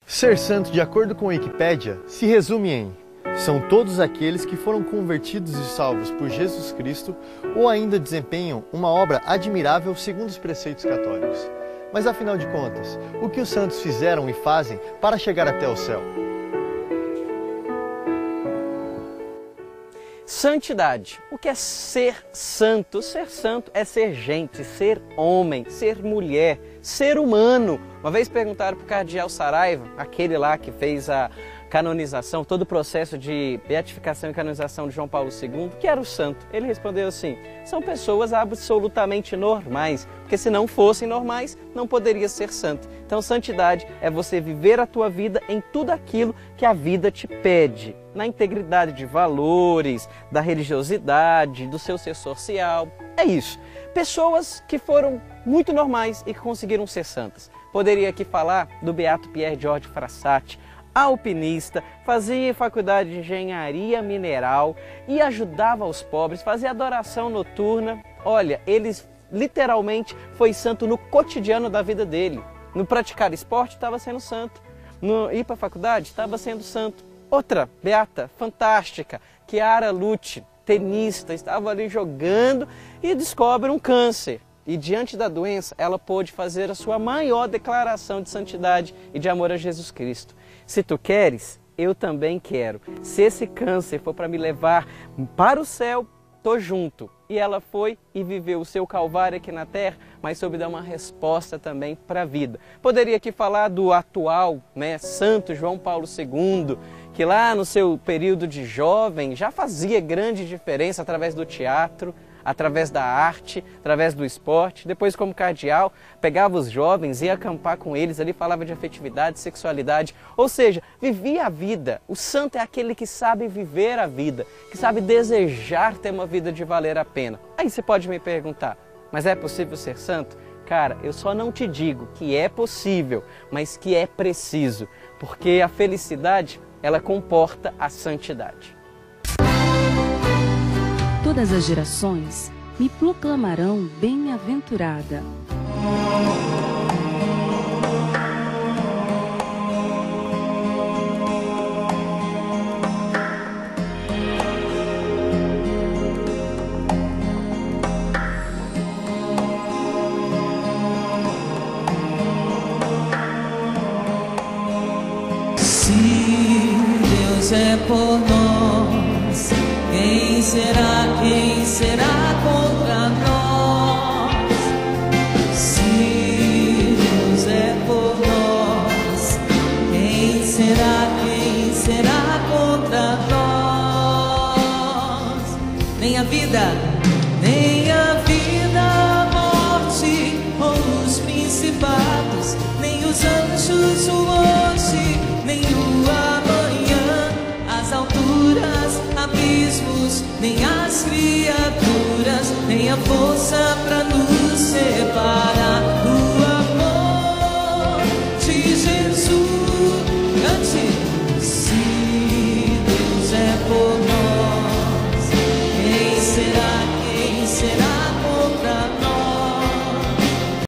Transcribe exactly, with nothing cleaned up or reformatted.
Ser santo, de acordo com a Wikipédia, se resume em: são todos aqueles que foram convertidos e salvos por Jesus Cristo ou ainda desempenham uma obra admirável segundo os preceitos católicos. Mas afinal de contas, o que os santos fizeram e fazem para chegar até o céu? Santidade. O que é ser santo? Ser santo é ser gente, ser homem, ser mulher, ser humano. Uma vez perguntaram para o cardeal Saraiva, aquele lá que fez a canonização, todo o processo de beatificação e canonização de João Paulo segundo, que era o santo. Ele respondeu assim: são pessoas absolutamente normais, porque se não fossem normais, não poderia ser santo. Então, santidade é você viver a tua vida em tudo aquilo que a vida te pede, na integridade de valores, da religiosidade, do seu ser social. É isso. Pessoas que foram muito normais e que conseguiram ser santas. Poderia aqui falar do beato Pierre George Frassati, alpinista, fazia faculdade de engenharia mineral e ajudava os pobres, fazia adoração noturna. Olha, ele literalmente foi santo no cotidiano da vida dele. No praticar esporte, estava sendo santo. No ir para a faculdade, estava sendo santo. Outra beata fantástica, Chiara Lucci, tenista, estava ali jogando e descobre um câncer. E diante da doença, ela pôde fazer a sua maior declaração de santidade e de amor a Jesus Cristo. Se tu queres, eu também quero. Se esse câncer for para me levar para o céu, tô junto. E ela foi e viveu o seu calvário aqui na terra, mas soube dar uma resposta também para a vida. Poderia aqui falar do atual, né, Santo João Paulo segundo, que lá no seu período de jovem já fazia grande diferença através do teatro, através da arte, através do esporte. Depois, como cardeal, pegava os jovens, ia acampar com eles, ali falava de afetividade, sexualidade, ou seja, vivia a vida. O santo é aquele que sabe viver a vida, que sabe desejar ter uma vida de valer a pena. Aí você pode me perguntar, mas é possível ser santo? Cara, eu só não te digo que é possível, mas que é preciso, porque a felicidade, ela comporta a santidade. Todas as gerações me proclamarão bem-aventurada. Se Deus é por nós, quem será, quem será contra nós? Se Deus é por nós, quem será, quem será contra nós? Nem a vida